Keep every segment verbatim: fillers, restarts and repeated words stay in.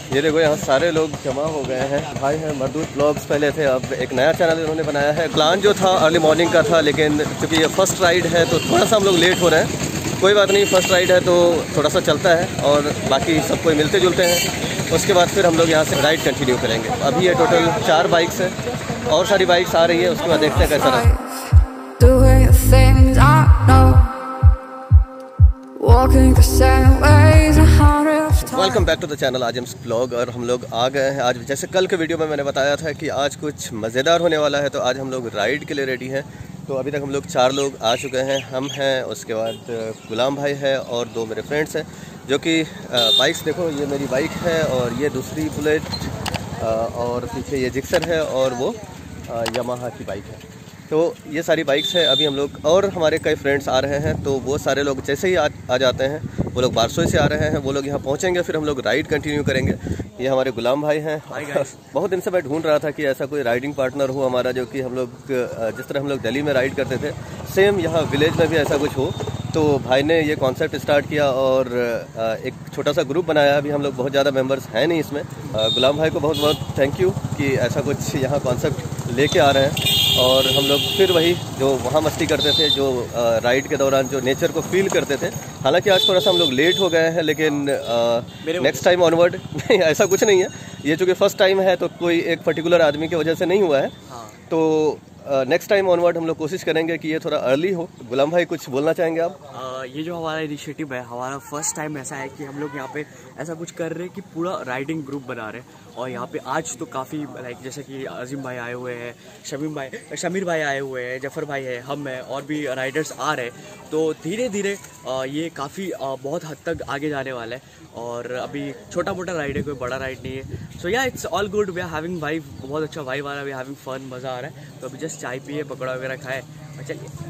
ये देखो यहाँ सारे लोग जमा हो गए हैं। भाई हैं मरदूद ब्लॉग्स पहले थे, अब एक नया चैनल इन्होंने बनाया है। प्लान जो था अर्ली मॉर्निंग का था, लेकिन चूँकि ये फर्स्ट राइड है तो थोड़ा सा हम लोग लेट हो रहे हैं। कोई बात नहीं, फर्स्ट राइड है तो थोड़ा सा चलता है और बाकी सब कोई मिलते जुलते हैं। उसके बाद फिर हम लोग यहाँ से राइड कंटिन्यू करेंगे। अभी ये टोटल चार बाइक्स हैं और सारी बाइक्स आ रही है, उसके बाद देखते हैं कैसा रहा। Welcome back to the channel Azam's blog. और हम लोग आ गए हैं आज, जैसे कल के वीडियो में मैंने बताया था कि आज कुछ मज़ेदार होने वाला है, तो आज हम लोग राइड के लिए रेडी हैं। तो अभी तक हम लोग चार लोग आ चुके हैं। हम हैं, उसके बाद गुलाम भाई है और दो मेरे फ्रेंड्स हैं जो कि बाइक्स, देखो ये मेरी बाइक है और ये दूसरी बुलेट और पीछे ये जिक्सर है और वो यामाहा की बाइक है। तो ये सारी बाइक्स हैं। अभी हम लोग और हमारे कई फ्रेंड्स आ रहे हैं, तो वो सारे लोग जैसे ही आ, आ जाते हैं, वो लोग बारसोई से आ रहे हैं, वो लोग यहाँ पहुँचेंगे, फिर हम लोग राइड कंटिन्यू करेंगे। ये हमारे गुलाम भाई हैं। बहुत दिन से मैं ढूंढ रहा था कि ऐसा कोई राइडिंग पार्टनर हो हमारा, जो कि हम लोग जिस तरह हम लोग दिल्ली में राइड करते थे सेम यहाँ विलेज में भी ऐसा कुछ हो। तो भाई ने ये कॉन्सेप्ट स्टार्ट किया और एक छोटा सा ग्रुप बनाया। अभी हम लोग बहुत ज़्यादा मेंबर्स हैं नहीं इसमें। गुलाम भाई को बहुत बहुत थैंक यू कि ऐसा कुछ यहाँ कॉन्सेप्ट लेके आ रहे हैं। और हम लोग फिर वही जो वहाँ मस्ती करते थे, जो राइड के दौरान जो नेचर को फील करते थे। हालांकि आज थोड़ा सा हम लोग लेट हो गए हैं, लेकिन नेक्स्ट टाइम ऑनवर्ड नहीं, ऐसा कुछ नहीं है। ये चूँकि फर्स्ट टाइम है तो कोई एक पर्टिकुलर आदमी की वजह से नहीं हुआ है। हाँ। तो नेक्स्ट टाइम ऑनवर्ड हम लोग कोशिश करेंगे कि ये थोड़ा अर्ली हो। गुलाम भाई कुछ बोलना चाहेंगे आप? आ, ये जो हमारा इनिशिएटिव है, हमारा फर्स्ट टाइम ऐसा है कि हम लोग यहाँ पे ऐसा कुछ कर रहे हैं कि पूरा राइडिंग ग्रुप बना रहे हैं। और यहाँ पे आज तो काफ़ी लाइक जैसे कि अजीम भाई आए हुए हैं, शमीम भाई शमीर भाई आए हुए हैं, जफर भाई है, हम हैं और भी राइडर्स आ रहे हैं। तो धीरे धीरे ये काफ़ी बहुत हद तक आगे जाने वाला है। और अभी छोटा मोटा राइड है, कोई बड़ा राइड नहीं है। So yeah it's all good, we are having vibe, बहुत अच्छा वाइब आ रहा है, वी आर हैविंग फन, मज़ा आ रहा है। तो अभी जस्ट चाय पिए, पकौड़ा वगैरह खाए और चलिए।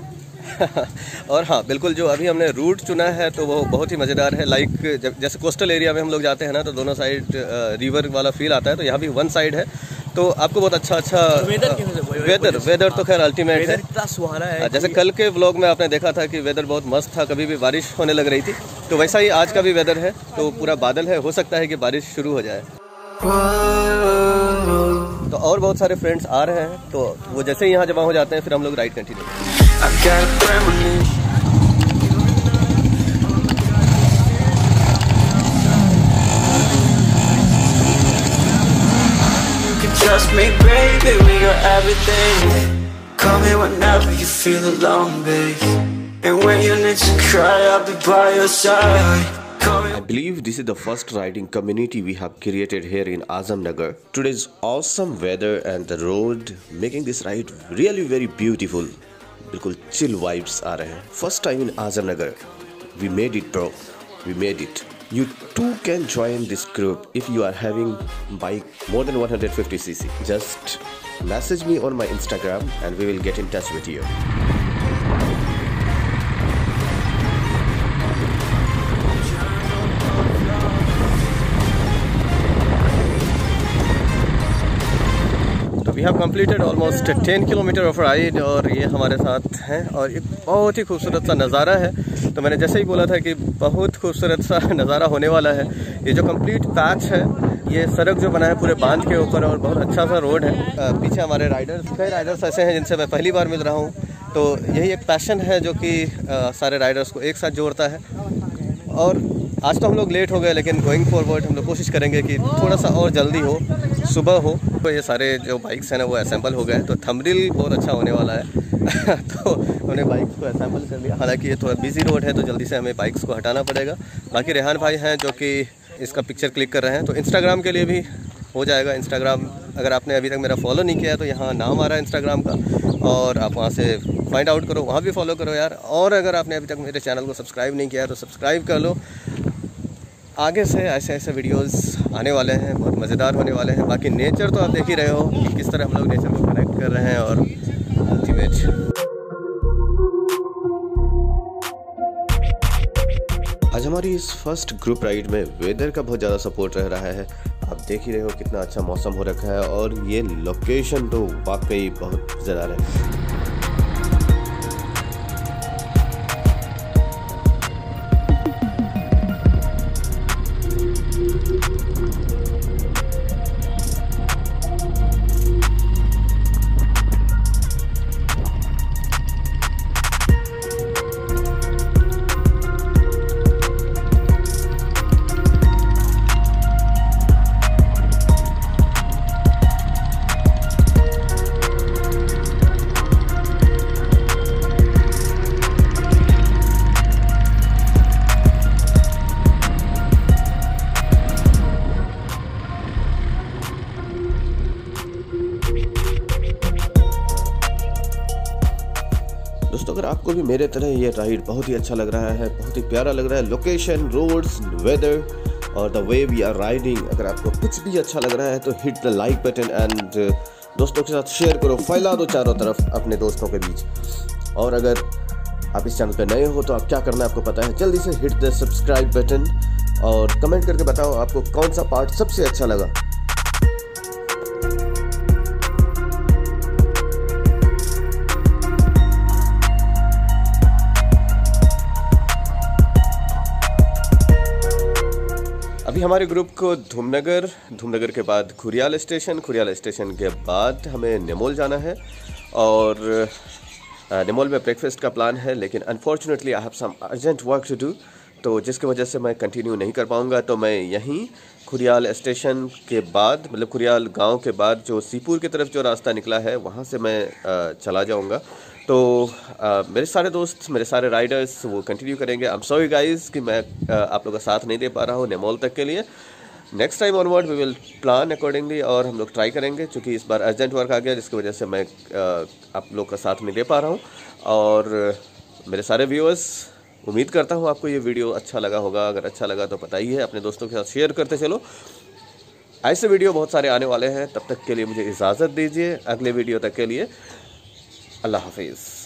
और हाँ बिल्कुल, जो अभी हमने रूट चुना है तो वो बहुत ही मज़ेदार है। लाइक जैसे कोस्टल एरिया में हम लोग जाते हैं ना, तो दोनों साइड रिवर वाला फील आता है, तो यहाँ भी वन साइड है। तो आपको बहुत अच्छा अच्छा वेदर वेदर वेदर तो खैर अल्टीमेट है, इतना सुहाना है। जैसे कल के व्लॉग में आपने देखा था कि वेदर बहुत मस्त था, कभी भी बारिश होने लग रही थी। तो वैसा ही आज का भी वेदर है, तो पूरा बादल है, हो सकता है कि बारिश शुरू हो जाए। तो और बहुत सारे फ्रेंड्स आ रहे हैं, तो वो जैसे ही यहाँ जमा हो जाते हैं फिर हम लोग राइड कंटिन्यू करेंगे। Trust me, baby, we got everything. Call me whenever you feel alone, babe. And when you need to cry, I'll be by your side. I believe this is the first riding community we have created here in Azamnagar. Today's awesome weather and the road making this ride really very beautiful. बिल्कुल chill vibes आ रहे हैं। First time in Azamnagar. We made it, bro. We made it. You too can join this group if you are having bike more than one hundred fifty c c. Just message me on my Instagram and we will get in touch with you. We have completed almost ten kilometre of ride और ये हमारे साथ हैं और एक बहुत ही खूबसूरत सा नज़ारा है। तो मैंने जैसे ही बोला था कि बहुत खूबसूरत सा नज़ारा होने वाला है। ये जो कंप्लीट पैच है, ये सड़क जो बना है पूरे बांध के ऊपर और बहुत अच्छा सा रोड है। पीछे हमारे राइडर्स, कई राइडर्स ऐसे हैं जिनसे मैं पहली बार मिल रहा हूँ। तो यही एक पैशन है जो कि सारे राइडर्स को एक साथ जोड़ता है। और आज तो हम लोग लेट हो गए, लेकिन गोइंग फॉरवर्ड हम लोग कोशिश करेंगे कि थोड़ा सा और जल्दी हो, सुबह हो। तो ये सारे जो बाइक्स हैं ना वो असेंबल हो गए, तो थंबनेल बहुत अच्छा होने वाला है। तो उन्हें बाइक्स को असेंबल कर लिया। हालांकि ये थोड़ा बिजी रोड है, तो जल्दी से हमें बाइक्स को हटाना पड़ेगा। बाकी रेहान भाई हैं जो कि इसका पिक्चर क्लिक कर रहे हैं, तो इंस्टाग्राम के लिए भी हो जाएगा। इंस्टाग्राम अगर आपने अभी तक मेरा फॉलो नहीं किया है तो यहाँ नाम आ रहा है इंस्टाग्राम का, और आप वहाँ से फाइंड आउट करो, वहाँ भी फॉलो करो यार। और अगर आपने अभी तक मेरे चैनल को सब्सक्राइब नहीं किया है तो सब्सक्राइब कर लो। आगे से ऐसे ऐसे वीडियोस आने वाले हैं, बहुत मज़ेदार होने वाले हैं। बाकी नेचर तो आप देख ही रहे हो कि किस तरह हम लोग नेचर को कनेक्ट कर रहे हैं। और अल्टीमेट आज हमारी इस फर्स्ट ग्रुप राइड में वेदर का बहुत ज़्यादा सपोर्ट रह रहा है। आप देख ही रहे हो कितना अच्छा मौसम हो रखा है और ये लोकेशन तो वाकई बहुत मज़ेदार है। आपको भी मेरे तरह ये राइड बहुत ही अच्छा लग रहा है, बहुत ही प्यारा लग रहा है, लोकेशन, रोड्स, वेदर और the way we are riding, अगर आपको कुछ भी अच्छा लग रहा है तो hit the like button and दोस्तों के साथ शेयर करो, फैला दो चारों तरफ अपने दोस्तों के बीच। और अगर आप इस चैनल पर नए हो तो आप क्या करना है आपको पता है, जल्दी से हिट द सब्सक्राइब बटन और कमेंट करके बताओ आपको कौन सा पार्ट सबसे अच्छा लगा। अभी हमारे ग्रुप को धूमनगर, धूमनगर के बाद खुरियाल स्टेशन, खुरियाल स्टेशन के बाद हमें निमोल जाना है और निमोल में ब्रेकफास्ट का प्लान है, लेकिन unfortunately I have some urgent work to do, तो जिसकी वजह से मैं कंटिन्यू नहीं कर पाऊँगा। तो मैं यहीं खुरियाल स्टेशन के बाद, मतलब खुरियाल गांव के बाद जो सीपुर की तरफ जो रास्ता निकला है वहाँ से मैं चला जाऊँगा। तो आ, मेरे सारे दोस्त, मेरे सारे राइडर्स वो कंटिन्यू करेंगे। आई एम सॉरी गाइस कि मैं आ, आप लोगों का साथ नहीं दे पा रहा हूँ निमोल तक के लिए। Next time onward we will plan accordingly और हम लोग ट्राई करेंगे, क्योंकि इस बार अर्जेंट वर्क आ गया जिसकी वजह से मैं आ, आप लोग का साथ नहीं दे पा रहा हूँ। और मेरे सारे व्यूअर्स, उम्मीद करता हूँ आपको ये वीडियो अच्छा लगा होगा। अगर अच्छा लगा तो बताइए, अपने दोस्तों के साथ शेयर करते चलो। ऐसे वीडियो बहुत सारे आने वाले हैं, तब तक के लिए मुझे इजाज़त दीजिए। अगले वीडियो तक के लिए अल्लाह हाफिज़।